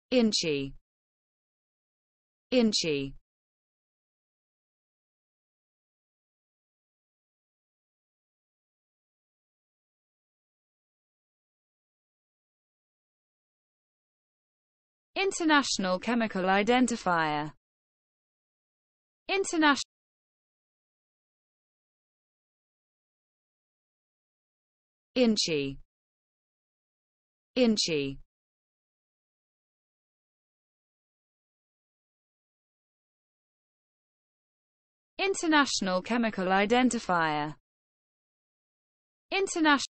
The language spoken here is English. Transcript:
InChI. InChI. International Chemical Identifier. International InChI. InChI. International Chemical Identifier. International